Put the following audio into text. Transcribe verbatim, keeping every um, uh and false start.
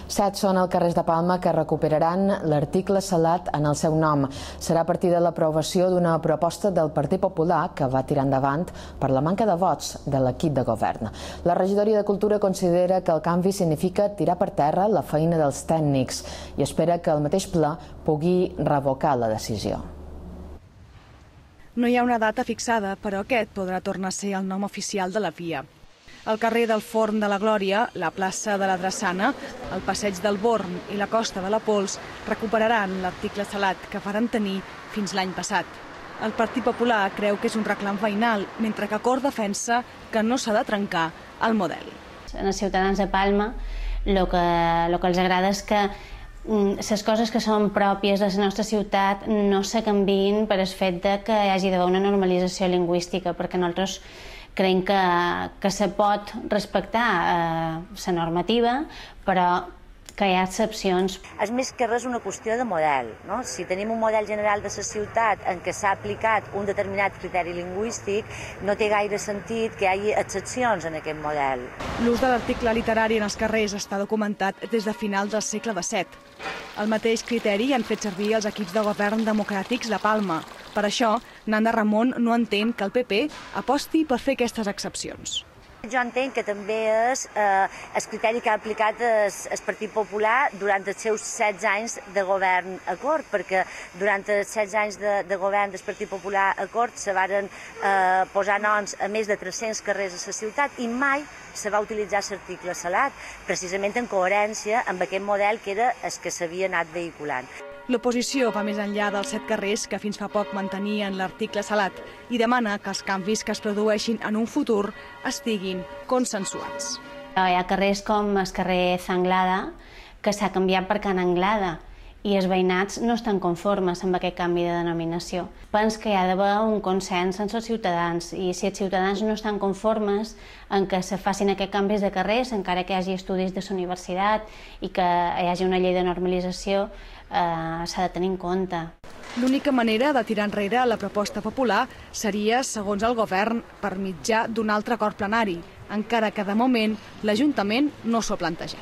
Set són els carrers de Palma que recuperaran l'article salat en el seu nom. Serà a partir de l'aprovació d'una proposta del Partit Popular que va tirar endavant per la manca de vots de l'equip de govern. La regidoria de Cultura considera que el canvi significa tirar per terra la feina dels tècnics i espera que el mateix ple pugui revocar la decisió. No hi ha una data fixada, però aquest podrà tornar a ser el nom oficial de la via. El carrer del Forn de la Glòria, la plaça de la Drassana, el passeig del Born i la costa de la Pols recuperaran l'article salat que varen tenir fins l'any passat. El Partit Popular creu que és un reclam veïnal, mentre que Cor defensa que no s'ha de trencar el model. Els ciutadans de Palma el que, el que els agrada és que les coses que són pròpies de la nostra ciutat no se canviïn per el fet de que hi hagi d'haver una normalització lingüística, perquè nosaltres creiem que, que se pot respectar eh, la normativa, però que hi ha excepcions. És més que res una qüestió de model, no? Si tenim un model general de la ciutat en què s'ha aplicat un determinat criteri lingüístic, no té gaire sentit que hi hagi excepcions en aquest model. L'ús de l'article literari en els carrers està documentat des de final del segle disset. El mateix criteri han fet servir els equips de govern democràtics de Palma. Per això, Nanda Ramon no entén que el P P aposti per fer aquestes excepcions. Jo entenc que també és eh, el criteri que ha aplicat el, el Partit Popular durant els seus setze anys de govern a Cort, perquè durant els setze anys de, de govern del Partit Popular a Cort se varen eh, posar noms a més de tres-cents carrers a la ciutat i mai se va utilitzar l'article salat, precisament en coherència amb aquest model que era el que s'havia anat vehiculant. L'oposició va més enllà dels set carrers que fins fa poc mantenien l'article salat i demana que els canvis que es produeixin en un futur estiguin consensuats. Hi ha carrers com el carrer Zanglada, que s'ha canviat per Can Anglada, i els veïnats no estan conformes amb aquest canvi de denominació. Penso que hi ha d'haver un consens entre els ciutadans, i si els ciutadans no estan conformes en que se facin aquests canvis de carrers, encara que hi hagi estudis de la universitat i que hi hagi una llei de normalització, eh, s'ha de tenir en compte. L'única manera de tirar enrere la proposta popular seria, segons el govern, per mitjà d'un altre acord plenari, encara que de moment l'Ajuntament no s'ho ha plantejat.